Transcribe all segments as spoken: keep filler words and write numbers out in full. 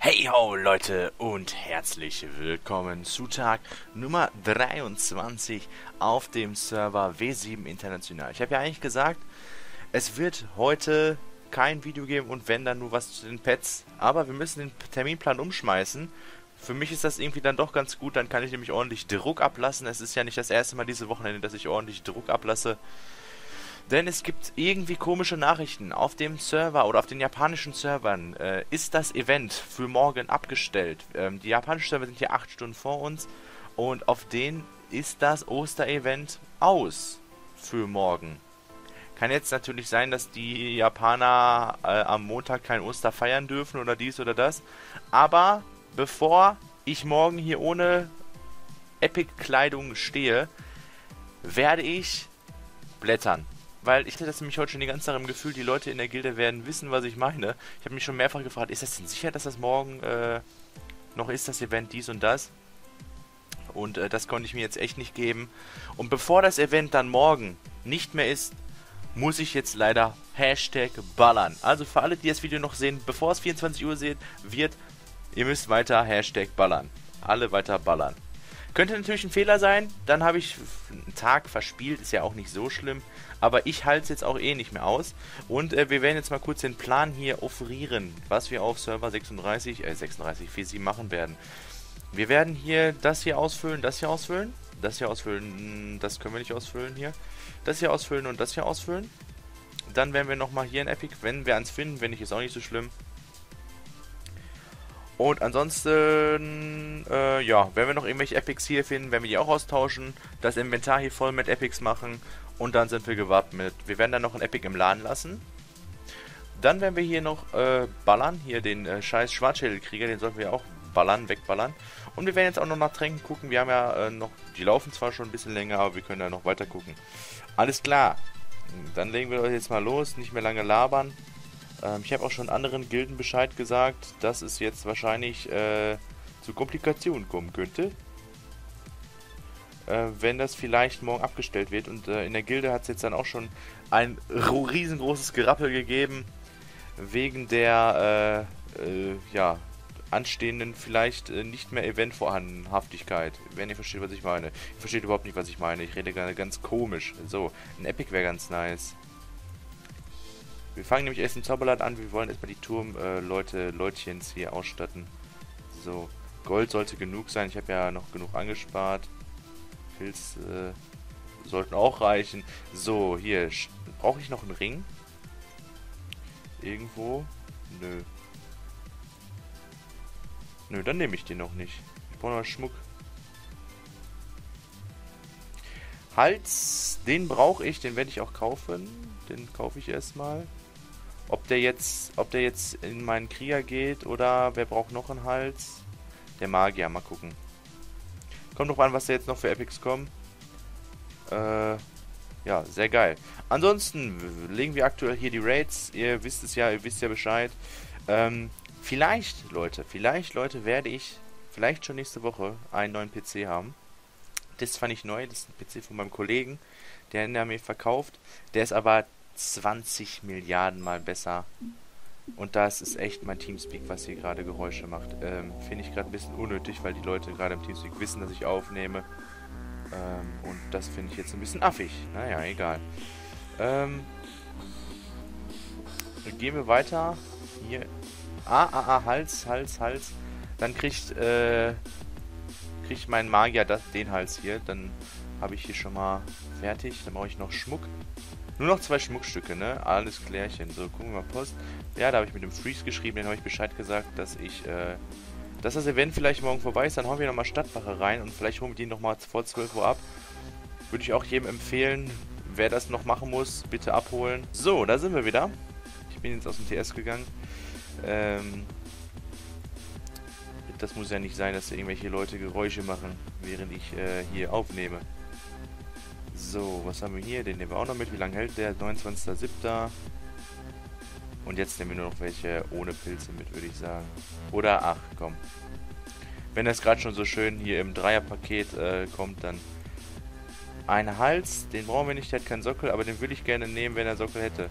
Hey ho Leute und herzlich willkommen zu Tag Nummer dreiundzwanzig auf dem Server W sieben International. Ich habe ja eigentlich gesagt, es wird heute kein Video geben und wenn dann nur was zu den Pets, aber wir müssen den Terminplan umschmeißen. Für mich ist das irgendwie dann doch ganz gut, dann kann ich nämlich ordentlich Druck ablassen. Es ist ja nicht das erste Mal diese Wochenende, dass ich ordentlich Druck ablasse. Denn es gibt irgendwie komische Nachrichten. Auf dem Server oder auf den japanischen Servern äh, ist das Event für morgen abgestellt. Ähm, die japanischen Server sind hier acht Stunden vor uns und auf denen ist das Osterevent aus für morgen. Kann jetzt natürlich sein, dass die Japaner äh, am Montag kein Oster feiern dürfen oder dies oder das. Aber bevor ich morgen hier ohne Epic-Kleidung stehe, werde ich blättern. Weil ich hatte das nämlich heute schon die ganze Zeit im Gefühl, die Leute in der Gilde werden wissen, was ich meine. Ich habe mich schon mehrfach gefragt, ist das denn sicher, dass das morgen äh, noch ist, das Event dies und das? Und äh, das konnte ich mir jetzt echt nicht geben. Und bevor das Event dann morgen nicht mehr ist, muss ich jetzt leider Hashtag ballern. Also für alle, die das Video noch sehen, bevor es vierundzwanzig Uhr seht, wird, ihr müsst weiter Hashtag ballern. Alle weiter ballern. Könnte natürlich ein Fehler sein, dann habe ich einen Tag verspielt, ist ja auch nicht so schlimm. Aber ich halte es jetzt auch eh nicht mehr aus. Und äh, wir werden jetzt mal kurz den Plan hier offerieren, was wir auf Server sechsunddreißig, äh sechsunddreißig vier sieben machen werden. Wir werden hier das hier ausfüllen, das hier ausfüllen, das hier ausfüllen, das können wir nicht ausfüllen hier. Das hier ausfüllen und das hier ausfüllen. Dann werden wir nochmal hier in Epic, wenn wir eins finden, wenn nicht, ist auch nicht so schlimm. Und ansonsten, äh, ja, wenn wir noch irgendwelche Epics hier finden, werden wir die auch austauschen, das Inventar hier voll mit Epics machen und dann sind wir gewappnet. Wir werden dann noch ein Epic im Laden lassen. Dann werden wir hier noch äh, ballern, hier den äh, scheiß Schwarzschädelkrieger, den sollten wir auch ballern, wegballern. Und wir werden jetzt auch noch nach Tränken gucken, wir haben ja äh, noch, die laufen zwar schon ein bisschen länger, aber wir können da noch weiter gucken. Alles klar, dann legen wir jetzt mal los, nicht mehr lange labern. Ich habe auch schon anderen Gilden Bescheid gesagt, dass es jetzt wahrscheinlich äh, zu Komplikationen kommen könnte. Äh, wenn das vielleicht morgen abgestellt wird. Und äh, in der Gilde hat es jetzt dann auch schon ein riesengroßes Gerappel gegeben. Wegen der äh, äh, ja, anstehenden vielleicht äh, nicht mehr Eventvorhandenhaftigkeit. Wenn ihr versteht, was ich meine. Ihr versteht überhaupt nicht, was ich meine. Ich rede gerade ganz komisch. So, ein Epic wäre ganz nice. Wir fangen nämlich erst im Zauberland an. Wir wollen erstmal die Turm-Leute, äh, Leutchens hier ausstatten. So, Gold sollte genug sein. Ich habe ja noch genug angespart. Pilz äh, sollten auch reichen. So, hier. Brauche ich noch einen Ring? Irgendwo? Nö. Nö, dann nehme ich den noch nicht. Ich brauche noch Schmuck. Hals, den brauche ich. Den werde ich auch kaufen. Den kaufe ich erstmal. Ob der jetzt, ob der jetzt in meinen Krieger geht oder wer braucht noch einen Hals? Der Magier, mal gucken. Kommt noch an, was da jetzt noch für Epics kommen. Äh, ja, sehr geil. Ansonsten legen wir aktuell hier die Raids. Ihr wisst es ja, ihr wisst ja Bescheid. Ähm, vielleicht, Leute, vielleicht, Leute, werde ich vielleicht schon nächste Woche einen neuen P C haben. Das fand ich neu, das ist ein P C von meinem Kollegen, der ihn mir verkauft. Der ist aber zwanzig Milliarden mal besser. Und das ist echt mein Teamspeak, was hier gerade Geräusche macht. Ähm, finde ich gerade ein bisschen unnötig, weil die Leute gerade im Teamspeak wissen, dass ich aufnehme. Ähm, und das finde ich jetzt ein bisschen affig. Naja, egal. Ähm, gehen wir weiter. Hier. Ah, ah, ah, Hals, Hals, Hals. Dann kriegt, äh, kriegt mein Magier das, den Hals hier. Dann habe ich hier schon mal fertig. Dann brauche ich noch Schmuck. Nur noch zwei Schmuckstücke, ne? Alles klärchen. So, gucken wir mal Post. Ja, da habe ich mit dem Freeze geschrieben, den habe ich Bescheid gesagt, dass ich, äh, dass das Event vielleicht morgen vorbei ist. Dann hauen wir nochmal Stadtwache rein und vielleicht holen wir die nochmal vor zwölf Uhr ab. Würde ich auch jedem empfehlen, wer das noch machen muss, bitte abholen. So, da sind wir wieder. Ich bin jetzt aus dem T S gegangen. Ähm, das muss ja nicht sein, dass irgendwelche Leute Geräusche machen, während ich äh, hier aufnehme. So, was haben wir hier? Den nehmen wir auch noch mit. Wie lange hält der? neunundzwanzigster siebter Und jetzt nehmen wir nur noch welche ohne Pilze mit, würde ich sagen. Oder, ach, komm. Wenn das gerade schon so schön hier im Dreierpaket äh, kommt, dann ein Hals. Den brauchen wir nicht, der hat keinen Sockel, aber den würde ich gerne nehmen, wenn er Sockel hätte.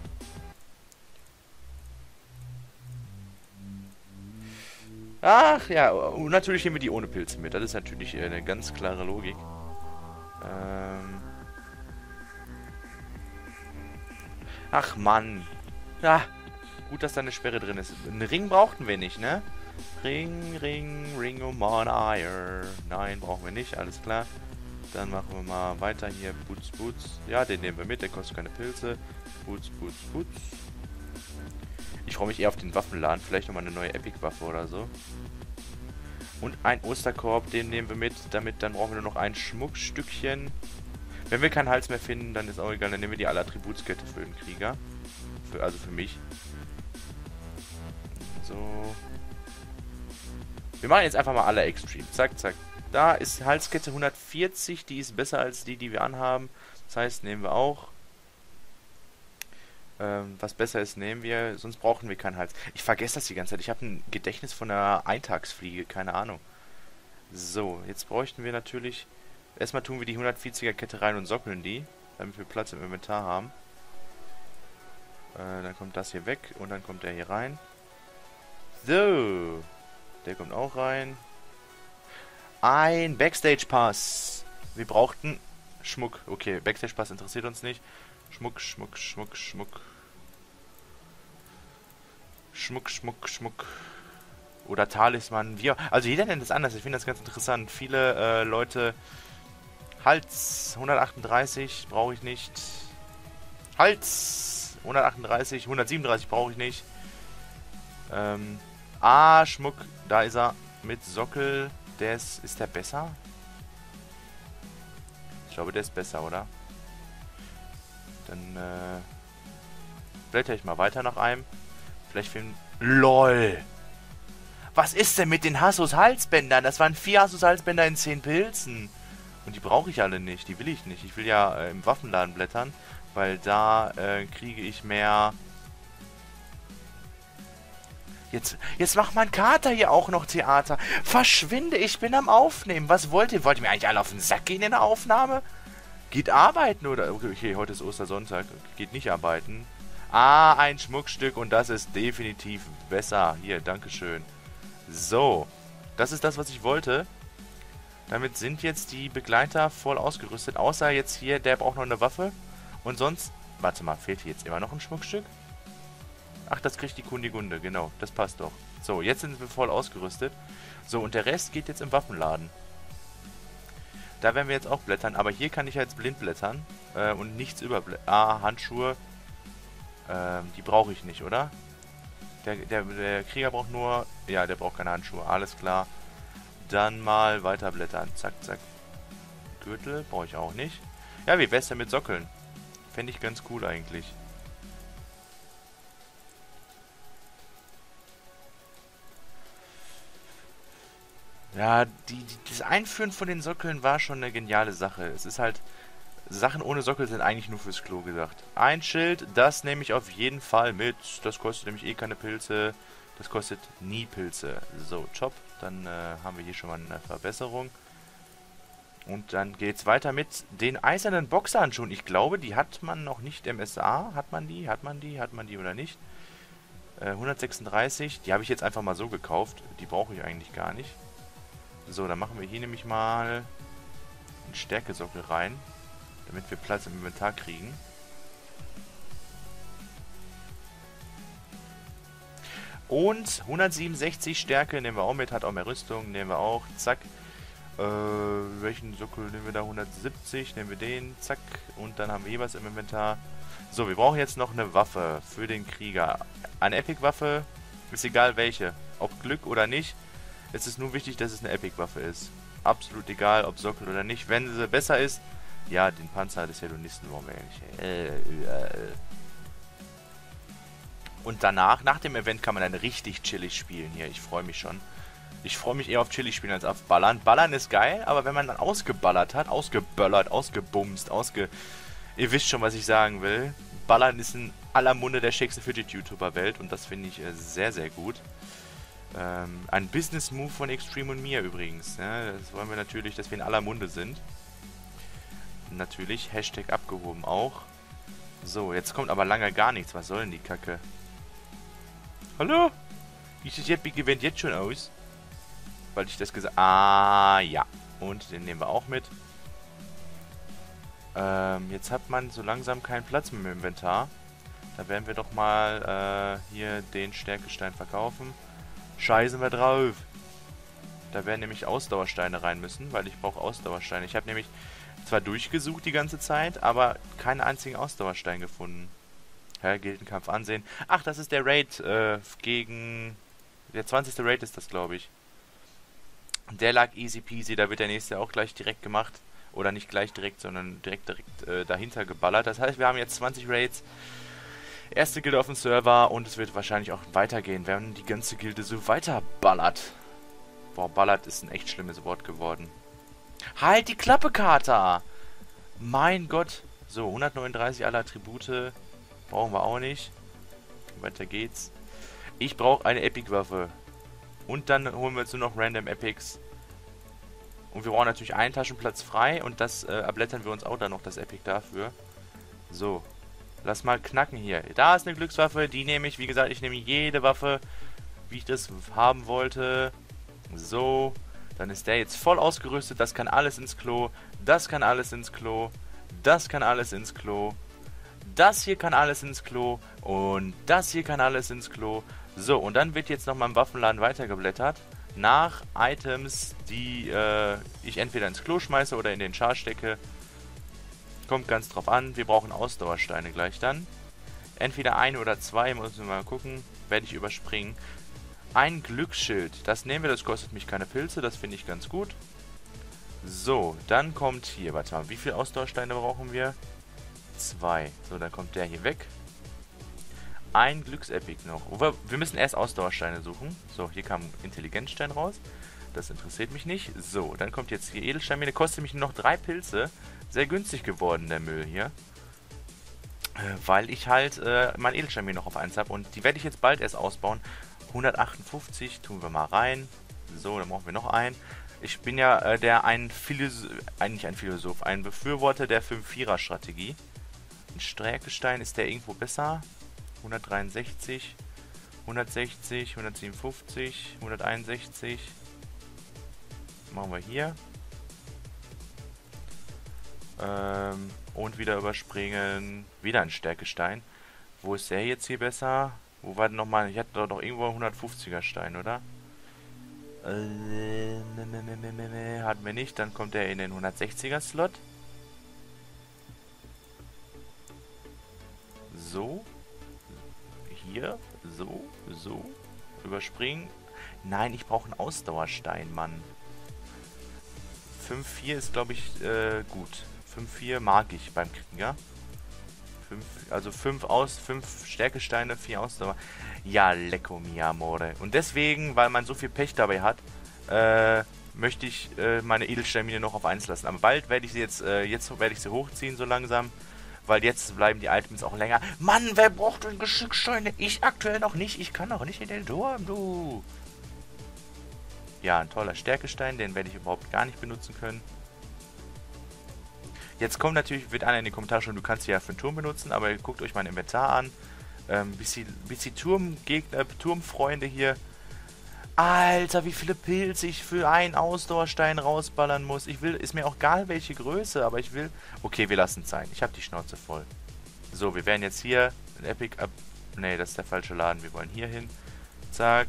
Ach ja, und natürlich nehmen wir die ohne Pilze mit. Das ist natürlich äh, eine ganz klare Logik. Ähm... Ach Mann. Ja, gut, dass da eine Sperre drin ist. Einen Ring brauchten wir nicht, ne? Ring, Ring, Ring um on Ire. Nein, brauchen wir nicht, alles klar. Dann machen wir mal weiter hier. Boots, Boots. Ja, den nehmen wir mit, der kostet keine Pilze. Boots, Boots, Boots. Ich freue mich eher auf den Waffenladen. Vielleicht nochmal eine neue Epic-Waffe oder so. Und ein Osterkorb, den nehmen wir mit. Damit, dann brauchen wir nur noch ein Schmuckstückchen. Wenn wir keinen Hals mehr finden, dann ist auch egal. Dann nehmen wir die alle Attributskette für den Krieger. Für, also für mich. So. Wir machen jetzt einfach mal alle Extreme. Zack, zack. Da ist Halskette hundertvierzig. Die ist besser als die, die wir anhaben. Das heißt, nehmen wir auch. Ähm, was besser ist, nehmen wir. Sonst brauchen wir keinen Hals. Ich vergesse das die ganze Zeit. Ich habe ein Gedächtnis von einer Eintagsfliege. Keine Ahnung. So, jetzt bräuchten wir natürlich... Erstmal tun wir die hundertvierziger Kette rein und sockeln die, damit wir Platz im Inventar haben. Äh, dann kommt das hier weg und dann kommt der hier rein. So. Der kommt auch rein. Ein Backstage-Pass. Wir brauchten Schmuck. Okay, Backstage-Pass interessiert uns nicht. Schmuck, Schmuck, Schmuck, Schmuck. Schmuck, Schmuck, Schmuck. Oder Talisman. Wir, also jeder nennt es anders. Ich finde das ganz interessant. Viele äh, Leute... Hals, hundertachtunddreißig brauche ich nicht. Hals, hundertachtunddreißig, hundertsiebenunddreißig brauche ich nicht. Ähm, ah, Schmuck, da ist er mit Sockel. Der ist, ist der besser? Ich glaube, der ist besser, oder? Dann, äh, blätter ich mal weiter nach einem. Vielleicht finden... LOL! Was ist denn mit den Hassus Halsbändern? Das waren vier Hassus Halsbänder in zehn Pilzen. Und die brauche ich alle nicht, die will ich nicht. Ich will ja äh, im Waffenladen blättern, weil da äh, kriege ich mehr... Jetzt, jetzt macht mein Kater hier auch noch Theater. Verschwinde, ich bin am Aufnehmen. Was wollt ihr? Wollt ihr mir eigentlich alle auf den Sack gehen in der Aufnahme? Geht arbeiten oder... Okay, okay, heute ist Ostersonntag. Geht nicht arbeiten. Ah, ein Schmuckstück und das ist definitiv besser. Hier, dankeschön. So, das ist das, was ich wollte. Damit sind jetzt die Begleiter voll ausgerüstet. Außer jetzt hier, der braucht noch eine Waffe. Und sonst... Warte mal, fehlt hier jetzt immer noch ein Schmuckstück? Ach, das kriegt die Kundigunde, genau. Das passt doch. So, jetzt sind wir voll ausgerüstet. So, und der Rest geht jetzt im Waffenladen. Da werden wir jetzt auch blättern. Aber hier kann ich jetzt blind blättern. Äh, und nichts überblättern. Ah, Handschuhe. Ähm, die brauche ich nicht, oder? Der, der, der Krieger braucht nur... Ja, der braucht keine Handschuhe. Alles klar. Dann mal weiterblättern. Zack, zack. Gürtel brauche ich auch nicht. Ja, wie wär's denn mit Sockeln? Fände ich ganz cool eigentlich. Ja, die, die, das Einführen von den Sockeln war schon eine geniale Sache. Es ist halt... Sachen ohne Sockel sind eigentlich nur fürs Klo gedacht. Ein Schild, das nehme ich auf jeden Fall mit. Das kostet nämlich eh keine Pilze. Das kostet nie Pilze. So, top. Dann äh, haben wir hier schon mal eine Verbesserung. Und dann geht's weiter mit den eisernen Boxerhandschuhen. Ich glaube, die hat man noch nicht im S A. Hat man die? Hat man die? Hat man die oder nicht? Äh, hundertsechsunddreißig. Die habe ich jetzt einfach mal so gekauft. Die brauche ich eigentlich gar nicht. So, dann machen wir hier nämlich mal einen Stärkesockel rein, damit wir Platz im Inventar kriegen. Und hundertsiebenundsechzig Stärke nehmen wir auch mit, hat auch mehr Rüstung, nehmen wir auch, zack. Äh, welchen Sockel nehmen wir da? hundertsiebzig, nehmen wir den, zack. Und dann haben wir hier was im Inventar. So, wir brauchen jetzt noch eine Waffe für den Krieger. Eine Epic-Waffe, ist egal welche. Ob Glück oder nicht, es ist nur wichtig, dass es eine Epic-Waffe ist. Absolut egal, ob Sockel oder nicht. Wenn sie besser ist, ja, den Panzer des Hedonisten wollen wir ja nicht. Äh, äh, äh. Und danach, nach dem Event, kann man dann richtig chillig spielen hier. Ich freue mich schon. Ich freue mich eher auf chillig spielen als auf Ballern. Ballern ist geil, aber wenn man dann ausgeballert hat, ausgeböllert, ausgebumst, ausge... Ihr wisst schon, was ich sagen will. Ballern ist in aller Munde der Shakes-Fidget-YouTuber-Welt und das finde ich äh, sehr, sehr gut. Ähm, ein Business-Move von Extreme und mir übrigens. Ja, das wollen wir natürlich, dass wir in aller Munde sind. Natürlich, Hashtag abgehoben auch. So, jetzt kommt aber lange gar nichts. Was soll denn die Kacke? Hallo? Wie sieht das Event jetzt schon aus? weil ich das gesagt... Ah, ja. Und den nehmen wir auch mit. Ähm, jetzt hat man so langsam keinen Platz mehr im Inventar. Da werden wir doch mal äh, hier den Stärkestein verkaufen. Scheißen wir drauf. Da werden nämlich Ausdauersteine rein müssen, weil ich brauche Ausdauersteine. Ich habe nämlich zwar durchgesucht die ganze Zeit, aber keinen einzigen Ausdauerstein gefunden. Ja, Gildenkampf ansehen. Ach, das ist der Raid äh, gegen... Der zwanzigste Raid ist das, glaube ich. Der lag easy peasy, da wird der nächste auch gleich direkt gemacht. Oder nicht gleich direkt, sondern direkt, direkt äh, dahinter geballert. Das heißt, wir haben jetzt zwanzig Raids. Erste Gilde auf dem Server und es wird wahrscheinlich auch weitergehen, wenn die ganze Gilde so weiter ballert. Boah, ballert ist ein echt schlimmes Wort geworden. Halt die Klappe, Kater! Mein Gott. So, hundertneununddreißig alle Attribute. Brauchen wir auch nicht. Weiter geht's. Ich brauche eine Epic-Waffe. Und dann holen wir jetzt nur noch Random Epics. Und wir brauchen natürlich einen Taschenplatz frei. Und das äh, erblättern wir uns auch dann noch, das Epic dafür. So. Lass mal knacken hier. Da ist eine Glückswaffe. Die nehme ich. Wie gesagt, ich nehme jede Waffe, wie ich das haben wollte. So. Dann ist der jetzt voll ausgerüstet. Das kann alles ins Klo. Das kann alles ins Klo. Das kann alles ins Klo. Das hier kann alles ins Klo. Und das hier kann alles ins Klo. So, und dann wird jetzt nochmal im Waffenladen weitergeblättert. Nach Items, die äh, ich entweder ins Klo schmeiße oder in den Char stecke. Kommt ganz drauf an. Wir brauchen Ausdauersteine gleich dann. Entweder eine oder zwei, müssen wir mal gucken. Werde ich überspringen. Ein Glücksschild. Das nehmen wir, das kostet mich keine Pilze. Das finde ich ganz gut. So, dann kommt hier, warte mal, wie viele Ausdauersteine brauchen wir? Zwei. So, dann kommt der hier weg. Ein Glücksepic noch. Wir müssen erst Ausdauersteine suchen. So, hier kam Intelligenzstein raus. Das interessiert mich nicht. So, dann kommt jetzt hier Edelsteinmine. Kostet mich nur noch drei Pilze. Sehr günstig geworden, der Müll hier. Äh, weil ich halt äh, mein Edelsteinmine noch auf eins habe. Und die werde ich jetzt bald erst ausbauen. hundertachtundfünfzig tun wir mal rein. So, dann brauchen wir noch einen. Ich bin ja äh, der ein Philosoph, eigentlich ein Philosoph, ein Befürworter der fünf Vierer Strategie. Ein Stärkestein, ist der irgendwo besser? hundertdreiundsechzig, hundertsechzig, hundertsiebenundfünfzig, hunderteinundsechzig. Machen wir hier. Ähm, und wieder überspringen. Wieder ein Stärkestein. Wo ist der jetzt hier besser? Wo war denn nochmal? Ich hatte doch noch irgendwo einen hundertfünfziger Stein, oder? Äh, hatten wir nicht. Dann kommt er in den hundertsechziger Slot. So. Hier. So. So. Überspringen. Nein, ich brauche einen Ausdauerstein, Mann. fünf vier ist, glaube ich, äh, gut. fünf vier mag ich beim Krieger. fünf, also fünf aus, fünf Stärkesteine, vier Ausdauer. Ja, lecco mi amore. Und deswegen, weil man so viel Pech dabei hat, äh, möchte ich äh, meine Edelsteinmine noch auf eins lassen. Aber bald werde ich sie jetzt, äh, jetzt werde ich sie hochziehen, so langsam. Weil jetzt bleiben die Items auch länger. Mann, wer braucht denn Geschicksteine? Ich aktuell noch nicht. Ich kann noch nicht in den Turm, du. Ja, ein toller Stärkestein. Den werde ich überhaupt gar nicht benutzen können. Jetzt kommt natürlich, wird einer in den Kommentaren schon, du kannst sie ja für den Turm benutzen. Aber guckt euch mein Inventar an. Ähm, bis die, bis die Turmgegner, Turmfreunde hier. Alter, wie viele Pilze ich für einen Ausdauerstein rausballern muss. Ich will, ist mir auch egal welche Größe, aber ich will... Okay, wir lassen es sein. Ich habe die Schnauze voll. So, wir werden jetzt hier ein Epic ab... Ne, das ist der falsche Laden. Wir wollen hier hin. Zack.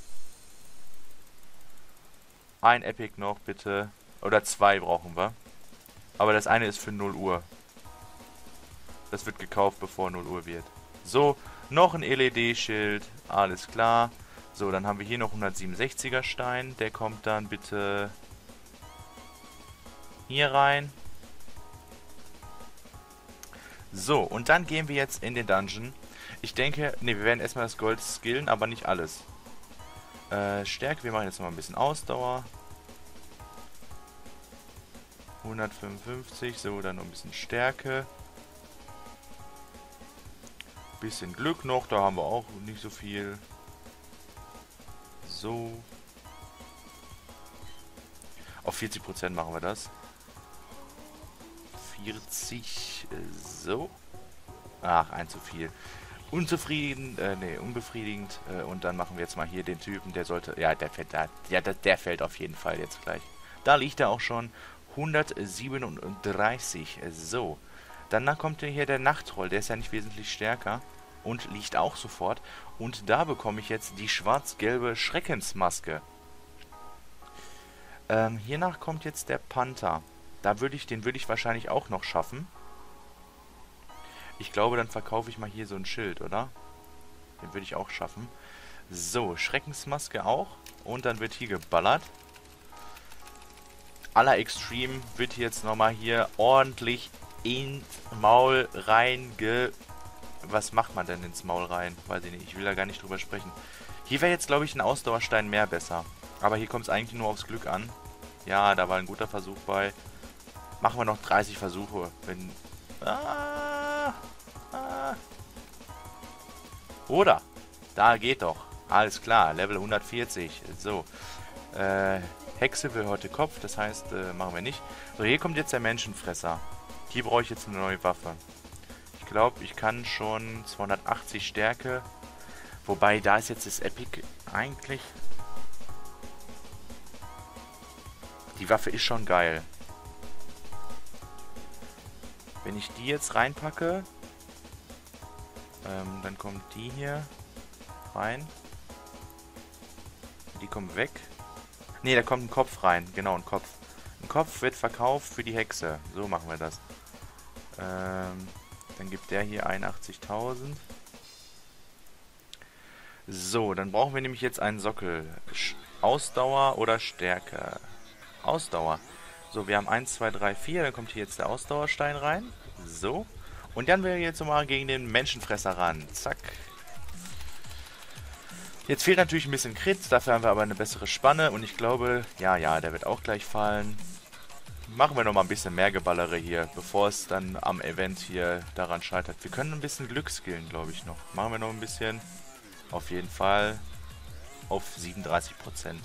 Ein Epic noch, bitte. Oder zwei brauchen wir. Aber das eine ist für null Uhr. Das wird gekauft, bevor null Uhr wird. So, noch ein L E D-Schild. Alles klar. So, dann haben wir hier noch hundertsiebenundsechziger Stein. Der kommt dann bitte hier rein. So, und dann gehen wir jetzt in den Dungeon. Ich denke, ne, wir werden erstmal das Gold skillen, aber nicht alles. Äh, Stärke, wir machen jetzt noch mal ein bisschen Ausdauer. hundertfünfundfünfzig, so, dann noch ein bisschen Stärke. Bisschen Glück noch, da haben wir auch nicht so viel. So. Auf vierzig Prozent machen wir das. vierzig. So. Ach, ein zu viel. unzufrieden, äh, nee, unbefriedigend. Äh, und dann machen wir jetzt mal hier den Typen, der sollte, ja, der fällt da, ja, der, der fällt auf jeden Fall jetzt gleich. Da liegt er auch schon, hundertsiebenunddreißig, so. Danach kommt hier der Nachtroll, der ist ja nicht wesentlich stärker und liegt auch sofort. Und da bekomme ich jetzt die schwarz-gelbe Schreckensmaske. Ähm, hiernach kommt jetzt der Panther. Da würde ich, den würde ich wahrscheinlich auch noch schaffen. Ich glaube, dann verkaufe ich mal hier so ein Schild, oder? Den würde ich auch schaffen. So, Schreckensmaske auch. Und dann wird hier geballert. Aller Extreme wird hier jetzt nochmal hier ordentlich ins Maul reinge... Was macht man denn ins Maul rein? Weiß ich nicht, ich will da gar nicht drüber sprechen. Hier wäre jetzt, glaube ich, ein Ausdauerstein mehr besser. Aber hier kommt es eigentlich nur aufs Glück an. Ja, da war ein guter Versuch bei. Machen wir noch dreißig Versuche. Wenn... Ah, ah. Oder? Da geht doch. Alles klar, Level hundertvierzig. So. Äh, Hexe will heute Kopf, das heißt, äh, machen wir nicht. So, hier kommt jetzt der Menschenfresser. Hier brauche ich jetzt eine neue Waffe. Ich glaube, ich kann schon zweihundertachtzig Stärke. Wobei, da ist jetzt das Epic eigentlich... Die Waffe ist schon geil. Wenn ich die jetzt reinpacke, ähm, dann kommt die hier rein. Die kommt weg. Ne, da kommt ein Kopf rein. Genau, ein Kopf. Ein Kopf wird verkauft für die Hexe. So machen wir das. Ähm, dann gibt der hier einundachtzigtausend. So, dann brauchen wir nämlich jetzt einen Sockel. Ausdauer oder Stärke? Ausdauer. So, wir haben eins, zwei, drei, vier. Dann kommt hier jetzt der Ausdauerstein rein. So. Und dann werden wir jetzt mal gegen den Menschenfresser ran. Zack. Jetzt fehlt natürlich ein bisschen Crit. Dafür haben wir aber eine bessere Spanne. Und ich glaube, ja, ja, der wird auch gleich fallen. Machen wir noch mal ein bisschen mehr Geballere hier, bevor es dann am Event hier daran scheitert. Wir können ein bisschen Glück skillen, glaube ich, noch. Machen wir noch ein bisschen. Auf jeden Fall. Auf siebenunddreißig Prozent.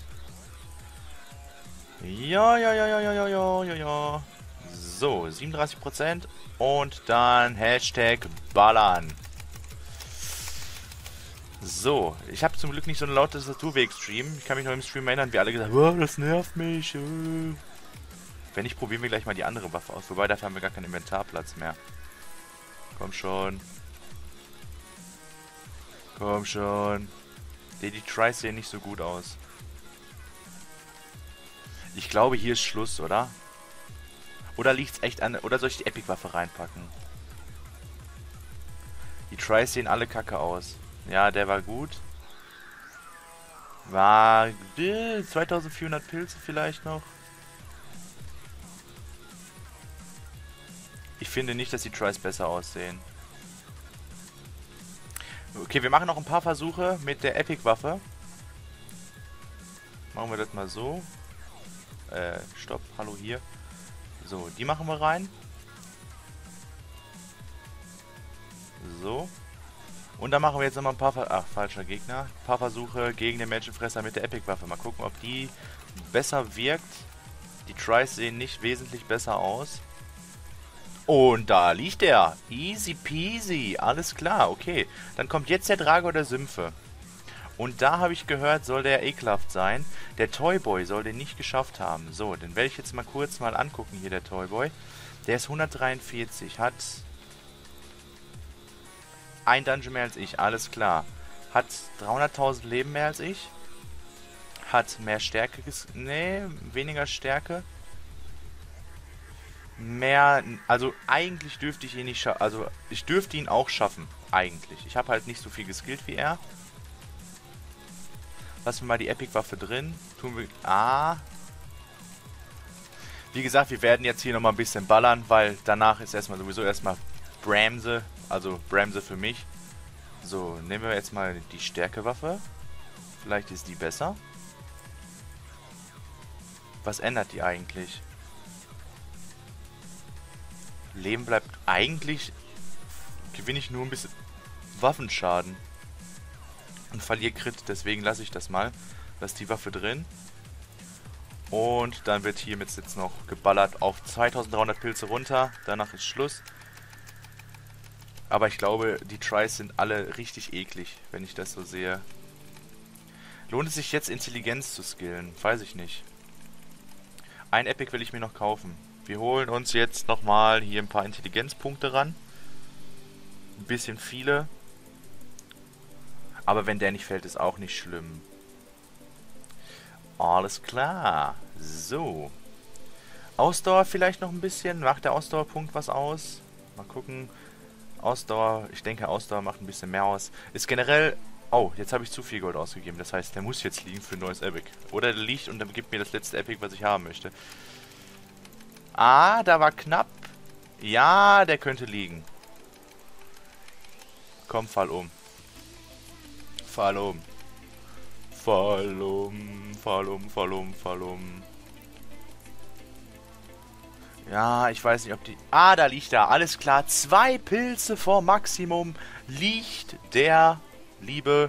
Ja, ja, ja, ja, ja, ja, ja, ja, ja. So, siebenunddreißig Prozent. Und dann Hashtag ballern. So, ich habe zum Glück nicht so eine laute Tastatur wie Extreme. Ich kann mich noch im Stream erinnern, wie alle gesagt haben, oh, das nervt mich. Wenn nicht, probieren wir gleich mal die andere Waffe aus. Wobei, dafür haben wir gar keinen Inventarplatz mehr. Komm schon. Komm schon. Die, die Tries sehen nicht so gut aus. Ich glaube, hier ist Schluss, oder? Oder liegt es echt an... Oder soll ich die Epic-Waffe reinpacken? Die Tries sehen alle kacke aus. Ja, der war gut. War... Äh, zweitausendvierhundert Pilze vielleicht noch. Ich finde nicht, dass die Tries besser aussehen. Okay, wir machen noch ein paar Versuche mit der Epic-Waffe. Machen wir das mal so. Äh, stopp, hallo hier. So, die machen wir rein. So. Und dann machen wir jetzt nochmal ein paar... Ver Ach, falscher Gegner. Ein paar Versuche gegen den Menschenfresser mit der Epic-Waffe. Mal gucken, ob die besser wirkt. Die Tries sehen nicht wesentlich besser aus. Und da liegt er. Easy peasy. Alles klar, okay. Dann kommt jetzt der Drago der Sümpfe. Und da habe ich gehört, soll der ekelhaft sein. Der Toyboy soll den nicht geschafft haben. So, den werde ich jetzt mal kurz mal angucken hier, der Toyboy. Der ist hundertdreiundvierzig, hat ein Dungeon mehr als ich, alles klar. Hat dreihunderttausend Leben mehr als ich. Hat mehr Stärke, nee, weniger Stärke. Mehr, also eigentlich dürfte ich ihn nicht schaffen, also ich dürfte ihn auch schaffen, eigentlich. Ich habe halt nicht so viel geskillt wie er. Lassen wir mal die Epic-Waffe drin. Tun wir... Ah. Wie gesagt, wir werden jetzt hier nochmal ein bisschen ballern, weil danach ist erstmal sowieso erstmal Bremse. Also Bremse für mich. So, nehmen wir jetzt mal die Stärkewaffe. Vielleicht ist die besser. Was ändert die eigentlich? Leben bleibt eigentlich... Gewinne ich nur ein bisschen Waffenschaden. Und verliere Crit, deswegen lasse ich das mal. Lass die Waffe drin. Und dann wird hiermit jetzt noch geballert auf zweitausenddreihundert Pilze runter. Danach ist Schluss. Aber ich glaube, die Tries sind alle richtig eklig, wenn ich das so sehe. Lohnt es sich jetzt, Intelligenz zu skillen? Weiß ich nicht. Ein Epic will ich mir noch kaufen. Wir holen uns jetzt nochmal hier ein paar Intelligenzpunkte ran. Ein bisschen viele. Aber wenn der nicht fällt, ist auch nicht schlimm. Alles klar. So. Ausdauer vielleicht noch ein bisschen. Macht der Ausdauerpunkt was aus? Mal gucken. Ausdauer, ich denke Ausdauer macht ein bisschen mehr aus. Ist generell... Oh, jetzt habe ich zu viel Gold ausgegeben. Das heißt, der muss jetzt liegen für ein neues Epic. Oder der liegt und dann gibt mir das letzte Epic, was ich haben möchte. Ah, da war knapp. Ja, der könnte liegen. Komm, fall um. Fall um. Fall um, fall um, fall um, fall um. Ja, ich weiß nicht, ob die... Ah, da liegt er. Alles klar. Zwei Pilze vor Maximum liegt der liebe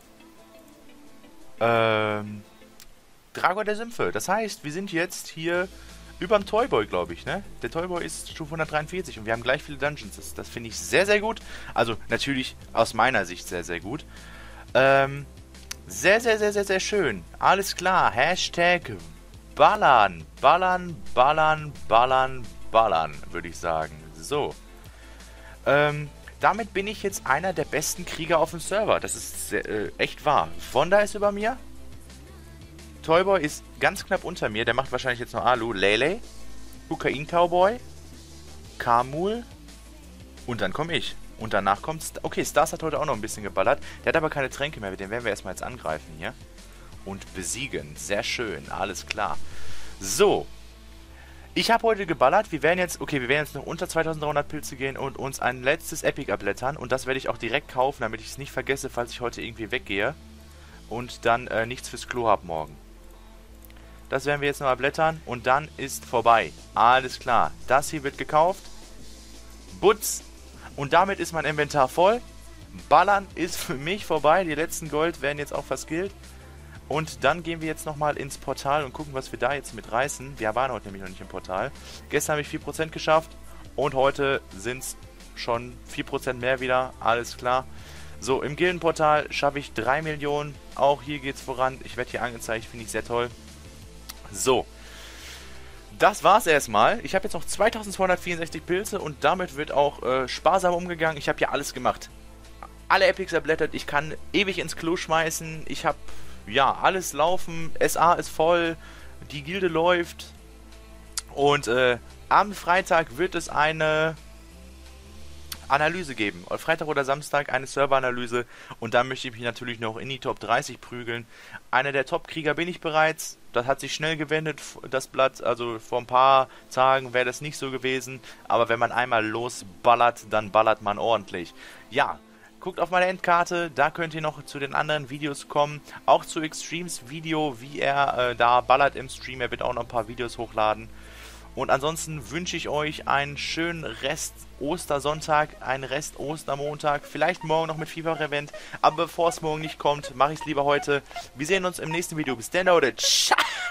ähm, Dragon der Sümpfe. Das heißt, wir sind jetzt hier überm Toyboy, glaube ich, ne? Der Toyboy ist Stufe hundertdreiundvierzig und wir haben gleich viele Dungeons. Das, das finde ich sehr, sehr gut. Also, natürlich aus meiner Sicht sehr, sehr gut. Ähm, sehr, sehr, sehr, sehr, sehr schön. Alles klar. Hashtag Ballern. Ballern, ballern, ballern, ballern, würde ich sagen. So. Ähm, damit bin ich jetzt einer der besten Krieger auf dem Server. Das ist sehr, äh, echt wahr. Vonda ist über mir. Toyboy ist ganz knapp unter mir. Der macht wahrscheinlich jetzt noch Alu. Lele. Kokain Cowboy. Kamul. Und dann komme ich. Und danach kommt... St okay, Stars hat heute auch noch ein bisschen geballert. Der hat aber keine Tränke mehr. Den werden wir erstmal jetzt angreifen hier. Und besiegen. Sehr schön. Alles klar. So. Ich habe heute geballert. Wir werden jetzt... Okay, wir werden jetzt noch unter zweitausenddreihundert Pilze gehen und uns ein letztes Epic abblättern. Und das werde ich auch direkt kaufen, damit ich es nicht vergesse, falls ich heute irgendwie weggehe. Und dann äh, nichts fürs Klo habe morgen. Das werden wir jetzt noch abblättern. Und dann ist vorbei. Alles klar. Das hier wird gekauft. Butz. Und damit ist mein Inventar voll. Ballern ist für mich vorbei. Die letzten Gold werden jetzt auch verskillt. Und dann gehen wir jetzt nochmal ins Portal und gucken, was wir da jetzt mit reißen. Wir waren heute nämlich noch nicht im Portal. Gestern habe ich vier Prozent geschafft. Und heute sind es schon vier Prozent mehr wieder. Alles klar. So, im Gildenportal schaffe ich drei Millionen. Auch hier geht es voran. Ich werde hier angezeigt. Finde ich sehr toll. So. Das war's erstmal. Ich habe jetzt noch zweitausendzweihundertvierundsechzig Pilze und damit wird auch äh, sparsam umgegangen. Ich habe hier alles gemacht. Alle Epics erblättert. Ich kann ewig ins Klo schmeißen. Ich habe, ja, alles laufen. S A ist voll. Die Gilde läuft. Und äh, am Freitag wird es eine Analyse geben. Freitag oder Samstag eine Serveranalyse. Und da möchte ich mich natürlich noch in die Top dreißig prügeln. Einer der Top-Krieger bin ich bereits. Das hat sich schnell gewendet, das Blatt. Also vor ein paar Tagen wäre das nicht so gewesen. Aber wenn man einmal losballert, dann ballert man ordentlich. Ja, guckt auf meine Endkarte. Da könnt ihr noch zu den anderen Videos kommen. Auch zu Extremes Video, wie er äh, da ballert im Stream. Er wird auch noch ein paar Videos hochladen. Und ansonsten wünsche ich euch einen schönen Rest Ostersonntag, einen Rest Ostermontag, vielleicht morgen noch mit FIFA-Event, aber bevor es morgen nicht kommt, mache ich es lieber heute. Wir sehen uns im nächsten Video. Bis dann, Leute. Ciao!